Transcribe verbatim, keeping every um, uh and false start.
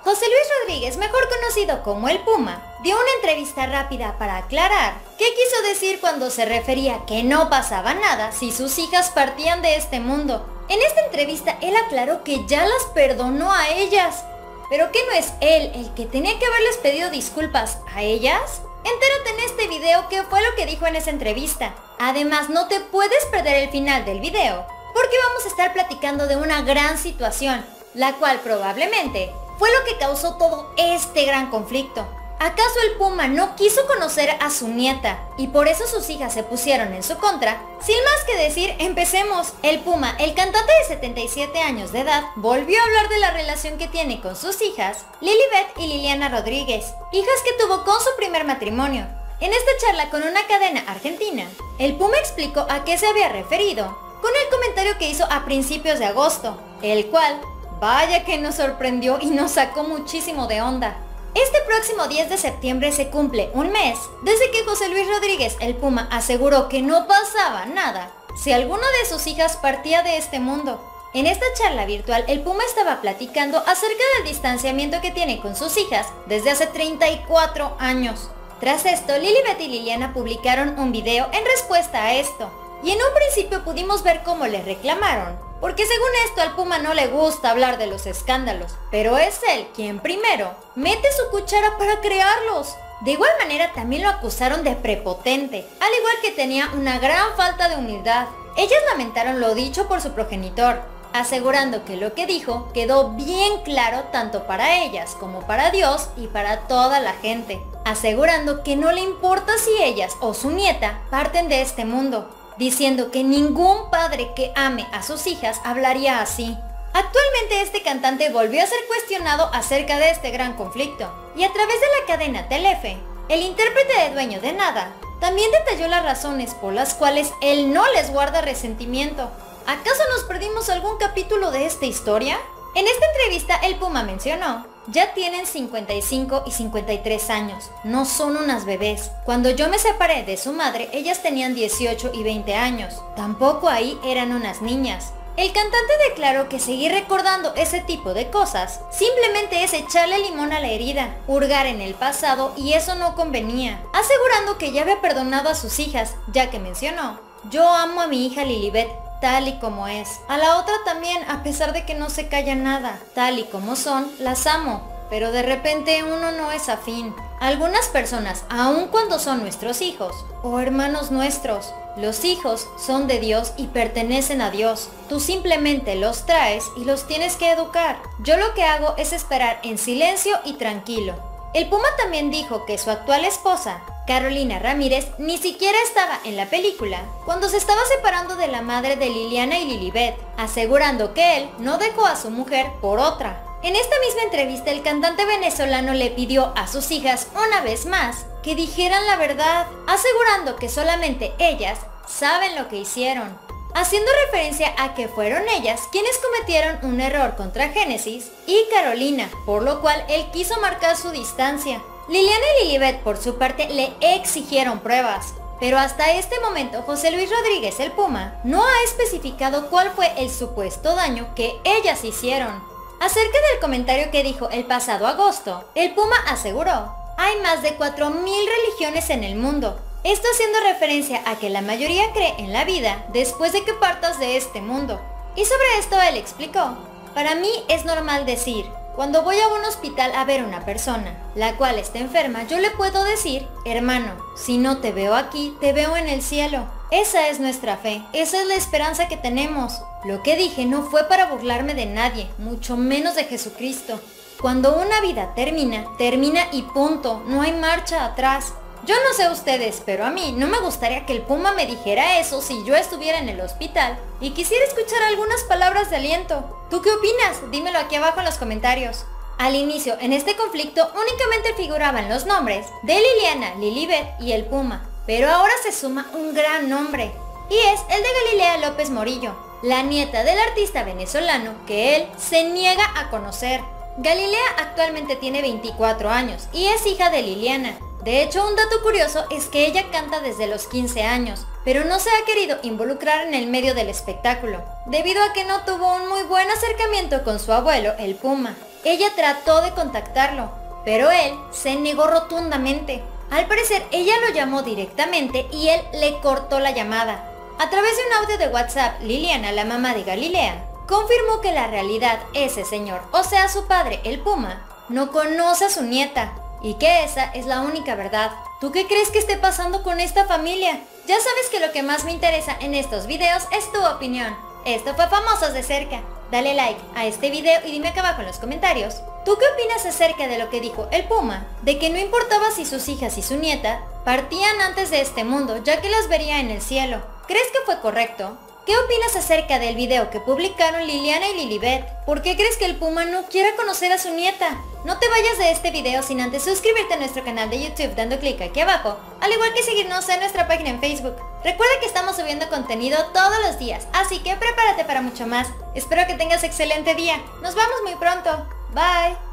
José Luis Rodríguez, mejor conocido como El Puma, dio una entrevista rápida para aclarar qué quiso decir cuando se refería que no pasaba nada si sus hijas partían de este mundo. En esta entrevista él aclaró que ya las perdonó a ellas, pero que no es él el que tenía que haberles pedido disculpas a ellas. Entérate en este video qué fue lo que dijo en esa entrevista. Además, no te puedes perder el final del video, porque vamos a estar platicando de una gran situación, la cual probablemente fue lo que causó todo este gran conflicto. ¿Acaso el Puma no quiso conocer a su nieta y por eso sus hijas se pusieron en su contra? Sin más que decir, empecemos. El Puma, el cantante de setenta y siete años de edad, volvió a hablar de la relación que tiene con sus hijas, Lilibet y Liliana Rodríguez, hijas que tuvo con su primer matrimonio. En esta charla con una cadena argentina, el Puma explicó a qué se había referido con el comentario que hizo a principios de agosto, el cual, vaya que nos sorprendió y nos sacó muchísimo de onda. Este próximo diez de septiembre se cumple un mes desde que José Luis Rodríguez, el Puma, aseguró que no pasaba nada si alguna de sus hijas partía de este mundo. En esta charla virtual, el Puma estaba platicando acerca del distanciamiento que tiene con sus hijas desde hace treinta y cuatro años. Tras esto, Lilibet y Liliana publicaron un video en respuesta a esto, y en un principio pudimos ver cómo le reclamaron, porque según esto al Puma no le gusta hablar de los escándalos, pero es él quien primero mete su cuchara para crearlos. De igual manera también lo acusaron de prepotente, al igual que tenía una gran falta de humildad. Ellas lamentaron lo dicho por su progenitor, asegurando que lo que dijo quedó bien claro tanto para ellas como para Dios y para toda la gente, asegurando que no le importa si ellas o su nieta parten de este mundo, diciendo que ningún padre que ame a sus hijas hablaría así. Actualmente este cantante volvió a ser cuestionado acerca de este gran conflicto, y a través de la cadena Telefe, el intérprete de Dueño de Nada también detalló las razones por las cuales él no les guarda resentimiento. ¿Acaso nos perdimos algún capítulo de esta historia? En esta entrevista el Puma mencionó: ya tienen cincuenta y cinco y cincuenta y tres años, no son unas bebés. Cuando yo me separé de su madre, ellas tenían dieciocho y veinte años. Tampoco ahí eran unas niñas. El cantante declaró que seguir recordando ese tipo de cosas simplemente es echarle limón a la herida, hurgar en el pasado, y eso no convenía, asegurando que ya había perdonado a sus hijas, ya que mencionó: yo amo a mi hija Lilibet tal y como es. A la otra también, a pesar de que no se calla nada. Tal y como son, las amo. Pero de repente uno no es afín. Algunas personas, aun cuando son nuestros hijos o hermanos nuestros, los hijos son de Dios y pertenecen a Dios. Tú simplemente los traes y los tienes que educar. Yo lo que hago es esperar en silencio y tranquilo. El Puma también dijo que su actual esposa, Carolina Ramírez, ni siquiera estaba en la película cuando se estaba separando de la madre de Liliana y Lilibet, asegurando que él no dejó a su mujer por otra. En esta misma entrevista el cantante venezolano le pidió a sus hijas una vez más que dijeran la verdad, asegurando que solamente ellas saben lo que hicieron, haciendo referencia a que fueron ellas quienes cometieron un error contra Génesis y Carolina, por lo cual él quiso marcar su distancia. Liliana y Lilibet por su parte le exigieron pruebas, pero hasta este momento José Luis Rodríguez, el Puma, no ha especificado cuál fue el supuesto daño que ellas hicieron. Acerca del comentario que dijo el pasado agosto, el Puma aseguró: hay más de cuatro mil religiones en el mundo. Esto haciendo referencia a que la mayoría cree en la vida después de que partas de este mundo. Y sobre esto él explicó: para mí es normal decir, cuando voy a un hospital a ver a una persona, la cual está enferma, yo le puedo decir: hermano, si no te veo aquí, te veo en el cielo. Esa es nuestra fe, esa es la esperanza que tenemos. Lo que dije no fue para burlarme de nadie, mucho menos de Jesucristo. Cuando una vida termina, termina y punto, no hay marcha atrás. Yo no sé ustedes, pero a mí no me gustaría que el Puma me dijera eso si yo estuviera en el hospital y quisiera escuchar algunas palabras de aliento. ¿Tú qué opinas? Dímelo aquí abajo en los comentarios. Al inicio, en este conflicto, únicamente figuraban los nombres de Liliana, Lilibet y el Puma, pero ahora se suma un gran nombre, y es el de Galilea López Morillo, la nieta del artista venezolano que él se niega a conocer. Galilea actualmente tiene veinticuatro años y es hija de Liliana. De hecho, un dato curioso es que ella canta desde los quince años, pero no se ha querido involucrar en el medio del espectáculo, debido a que no tuvo un muy buen acercamiento con su abuelo, el Puma. ella trató de contactarlo, pero él se negó rotundamente. Al parecer, ella lo llamó directamente y él le cortó la llamada. A través de un audio de WhatsApp, Liliana, la mamá de Galilea, confirmó que la realidad ese señor, o sea su padre, el Puma, no conoce a su nieta y que esa es la única verdad. ¿Tú qué crees que esté pasando con esta familia? Ya sabes que lo que más me interesa en estos videos es tu opinión. Esto fue Famosos de Cerca. Dale like a este video y dime acá abajo en los comentarios, ¿tú qué opinas acerca de lo que dijo el Puma? De que no importaba si sus hijas y su nieta partían antes de este mundo, ya que las vería en el cielo. ¿Crees que fue correcto? ¿Qué opinas acerca del video que publicaron Liliana y Lilibet? ¿Por qué crees que el Puma no quiera conocer a su nieta? No te vayas de este video sin antes suscribirte a nuestro canal de YouTube dando clic aquí abajo, al igual que seguirnos en nuestra página en Facebook. Recuerda que estamos subiendo contenido todos los días, así que prepárate para mucho más. Espero que tengas excelente día. Nos vemos muy pronto. Bye.